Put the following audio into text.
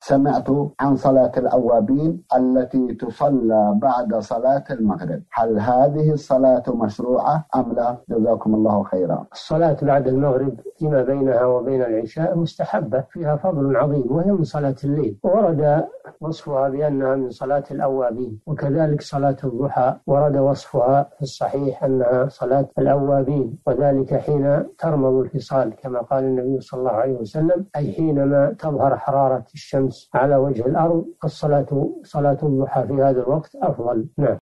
سمعت عن صلاة الأوابين التي تصلى بعد صلاة المغرب، هل هذه الصلاة مشروعة أم لا؟ جزاكم الله خيرا. الصلاة بعد المغرب فيما بينها وبين العشاء مستحبة، فيها فضل عظيم، وهي من صلاة الليل، ورد وصفها بأنها من صلاة الأوابين. وكذلك صلاة الضحى ورد وصفها في الصحيح أنها صلاة الأوابين، وذلك حين ترمض الفصال كما قال النبي صلى الله عليه وسلم، أي حينما تظهر حرارة الشمس على وجه الأرض. الصلاة صلاة الضحى في هذا الوقت أفضل. نعم.